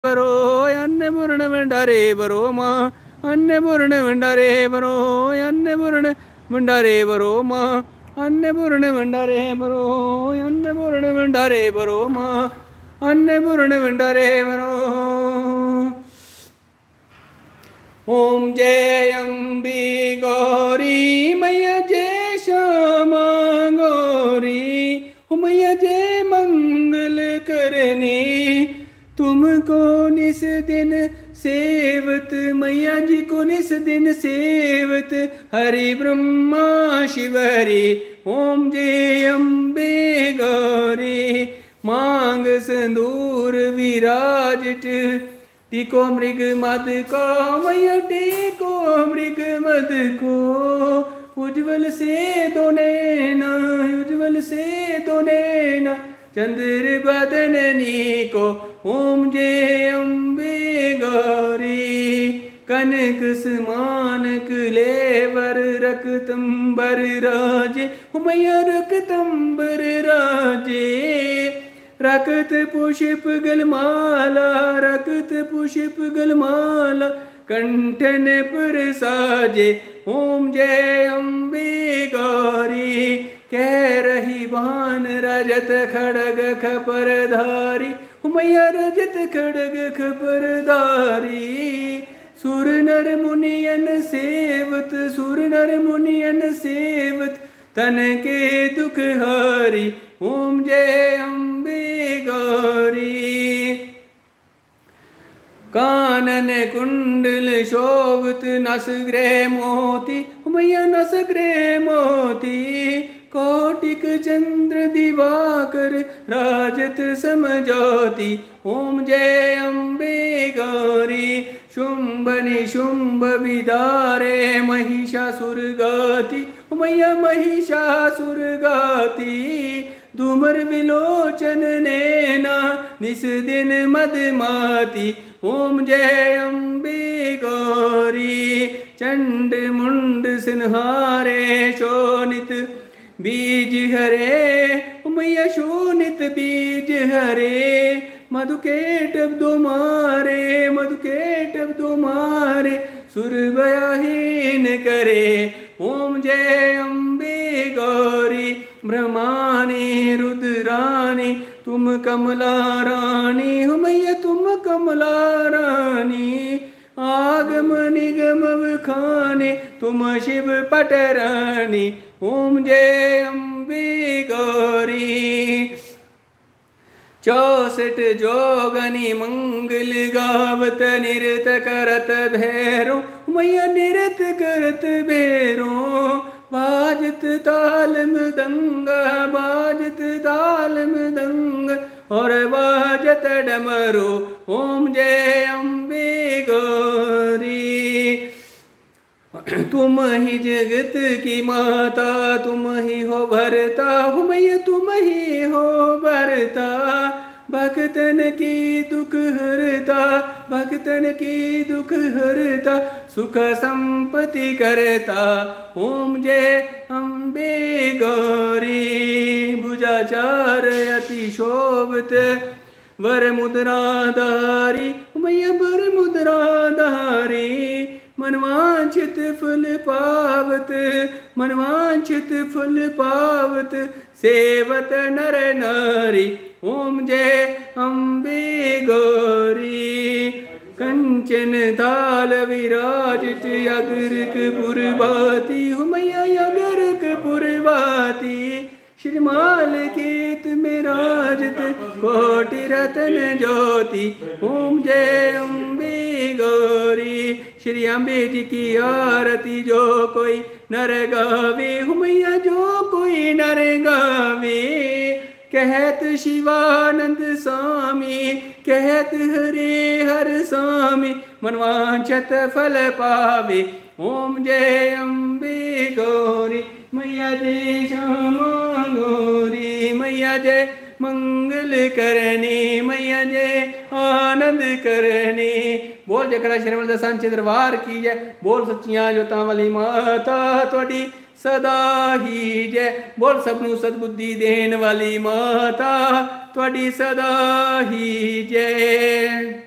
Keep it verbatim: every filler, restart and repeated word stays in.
बरो अन्नपूर्ण भंडारे बरो माँ अन्नपूर्ण भंडारे बरो अन्नपूर्ण भंडारे बरो माँ अन्नपूर्ण भंडारे बरो अन्नपूर्ण भंडारे बरो माँ अन्नपूर्ण भंडारे बरो। ओम जय अम्बे गौरी मैया जय श्यामा गौरी मैया जय मंगल करने तुमको निस दिन सेवत मैया जी को निस दिन सेवत हरि ब्रह्मा शिव हरि। ओम जय अम्बे गौरी मांग संदूर विराजट टीको मृग मद को मैया टीको मृग मद को उज्जवल से तो नैना उज्जवल से तो नैना चंद्र बदननी को। ओम जय अम्बे गौरी कनक समान कलेवर रक्तंबर राजे मैया रक्तंबर राजे रकत पुष्प गलमाला रकत पुष्प गलमाला कंठन पर साजे। ओम जय अम्बे गौरी कह रही बान रजत खड़ग खपरधारी मैया रजत खड़ग खपरधारी सुर नर मुनियन सेवत सुर नर मुनियन सेवत तन के दुख हारी। ओम जय अम्बे गौरी कानन कुंडल शोभत नस ग्रह मोती मैया नस ग्रह मोती कोटिक चंद्र दिवाकर राजत समझौती। ओम जय अम्बे गौरी शुंभ निशुंभ विदारे महिषासुर गाती मैया महिषासुर गाती धूमर विलोचन नैना निस दिन मदमाती। ओम जय अम्बे गौरी चंड मुंड सिन्हारे शोनित बीज हरे मैया शोनित बीज हरे मधुकेटव दो मारे मधुकेटव दो मारे सुर बयाहीन करे। ओम जय अम्बे गौरी ब्रह्मानी रुद्रानी तुम कमला रानी हो मैया तुम कमला रानी आगम निगम खाने तुम शिव पटरानी। ओम जय अम्बे गौरी चौसठ जोगनी मंगल गावत निरत करत भैरो मैया निरत करत भैरो बाजत ताल मृदंगा बाजत ताल मृदंग और बाजत डमरू। ओम जय अम्बे गौरी तुम ही जगत की माता तुम ही हो भरता हो मैया तुम ही हो भरता भक्तन की दुख हरता भक्तन की दुख हरता सुख संपत्ति करता। ओम जय अम्बे गौरी भुजाचार अति शोभत वर मुद्राधारी मैया वर मुद्राधारी मनवांछित फल पावत मनवांछित फल पावत सेवत नर नारी। ओम जय अम्बे गौरी कंचन थाल विराजित यगरक पुरवाती मैया यगरक पुरवाती श्रीमाल केत में राजत कोटि रतन ज्योति। ओम जय अम्बे गौरी श्री अम्बे जी की आरती जो कोई नर गावे मैया जो कोई नर गावे कहत शिवानंद स्वामी कहत हरे हर स्वामी मनवांछत फल पावे। ओम जय अम्बे गौरी मैया जय श्यामा गौरी मैया जय मंगल करनी मैया जय आनंद करनी। बोल जयकारा श्रीमद दसांच दरबार की जय बोल सच्चियां जोतां वाली माता तुहाडी सदा ही जय बोल सबनू सदबुद्धि देन वाली माता तुहाडी सदा ही जय।